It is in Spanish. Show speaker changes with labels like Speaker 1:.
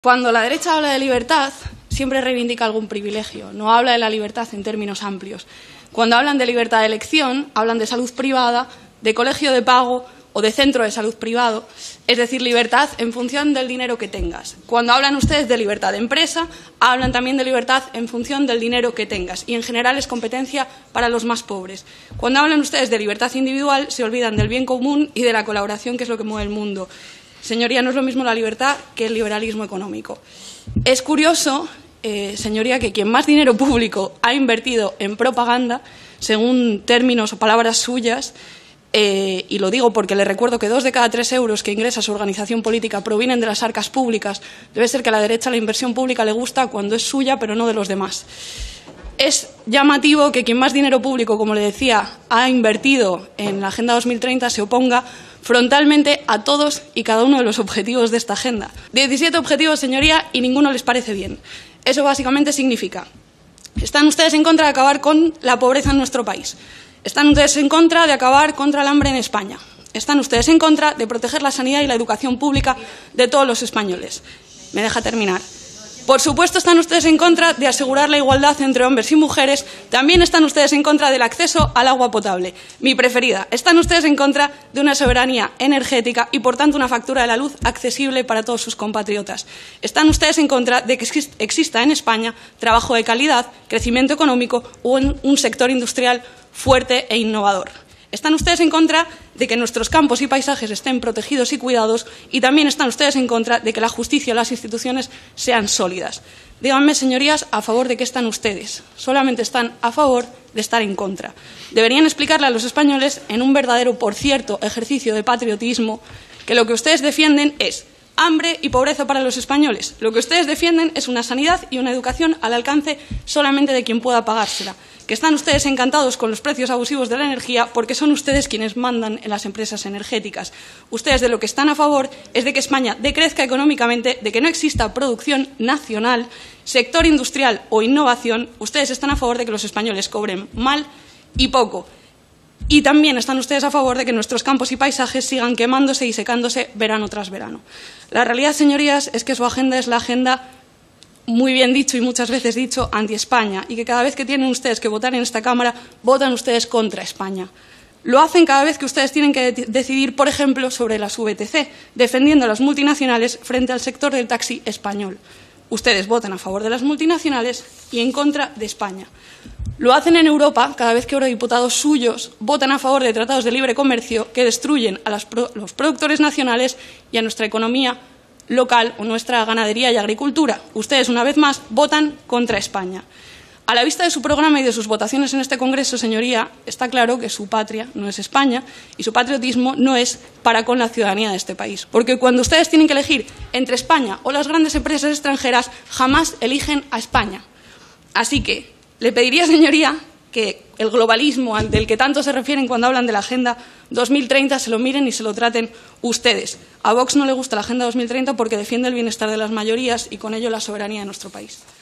Speaker 1: Cuando la derecha habla de libertad, siempre reivindica algún privilegio, no habla de la libertad en términos amplios. Cuando hablan de libertad de elección, hablan de salud privada, de colegio de pago o de centro de salud privado, es decir, libertad en función del dinero que tengas. Cuando hablan ustedes de libertad de empresa, hablan también de libertad en función del dinero que tengas y en general es competencia para los más pobres. Cuando hablan ustedes de libertad individual, se olvidan del bien común y de la colaboración, que es lo que mueve el mundo. Señoría, no es lo mismo la libertad que el liberalismo económico. Es curioso, señoría, que quien más dinero público ha invertido en propaganda, según términos o palabras suyas, y lo digo porque le recuerdo que 2 de cada 3 euros que ingresa su organización política provienen de las arcas públicas, debe ser que a la derecha la inversión pública le gusta cuando es suya, pero no de los demás. Es llamativo que quien más dinero público, como le decía, ha invertido en la Agenda 2030 se oponga frontalmente a todos y cada uno de los objetivos de esta agenda. 17 objetivos, señoría, y ninguno les parece bien. Eso básicamente significa: están ustedes en contra de acabar con la pobreza en nuestro país. Están ustedes en contra de acabar contra el hambre en España. Están ustedes en contra de proteger la sanidad y la educación pública de todos los españoles. ¿Me deja terminar? Por supuesto, están ustedes en contra de asegurar la igualdad entre hombres y mujeres. También están ustedes en contra del acceso al agua potable, mi preferida. Están ustedes en contra de una soberanía energética y, por tanto, una factura de la luz accesible para todos sus compatriotas. Están ustedes en contra de que exista en España trabajo de calidad, crecimiento económico o un sector industrial fuerte e innovador. Están ustedes en contra de que nuestros campos y paisajes estén protegidos y cuidados y también están ustedes en contra de que la justicia y las instituciones sean sólidas. Díganme, señorías, ¿a favor de qué están ustedes? Solamente están a favor de estar en contra. Deberían explicarle a los españoles, en un verdadero, por cierto, ejercicio de patriotismo, que lo que ustedes defienden es hambre y pobreza para los españoles. Lo que ustedes defienden es una sanidad y una educación al alcance solamente de quien pueda pagársela. Que están ustedes encantados con los precios abusivos de la energía porque son ustedes quienes mandan en las empresas energéticas. Ustedes de lo que están a favor es de que España decrezca económicamente, de que no exista producción nacional, sector industrial o innovación. Ustedes están a favor de que los españoles cobren mal y poco. Y también están ustedes a favor de que nuestros campos y paisajes sigan quemándose y secándose verano tras verano. La realidad, señorías, es que su agenda es la agenda, muy bien dicho y muchas veces dicho, anti-España, y que cada vez que tienen ustedes que votar en esta Cámara, votan ustedes contra España. Lo hacen cada vez que ustedes tienen que decidir, por ejemplo, sobre las VTC, defendiendo a las multinacionales frente al sector del taxi español. Ustedes votan a favor de las multinacionales y en contra de España. Lo hacen en Europa cada vez que eurodiputados suyos votan a favor de tratados de libre comercio que destruyen a los productores nacionales y a nuestra economía local o nuestra ganadería y agricultura. Ustedes, una vez más, votan contra España. A la vista de su programa y de sus votaciones en este Congreso, señoría, está claro que su patria no es España y su patriotismo no es para con la ciudadanía de este país. Porque cuando ustedes tienen que elegir entre España o las grandes empresas extranjeras, jamás eligen a España. Así que le pediría, señoría, que el globalismo del que tanto se refieren cuando hablan de la Agenda 2030 se lo miren y se lo traten ustedes. A Vox no le gusta la Agenda 2030 porque defiende el bienestar de las mayorías y con ello la soberanía de nuestro país.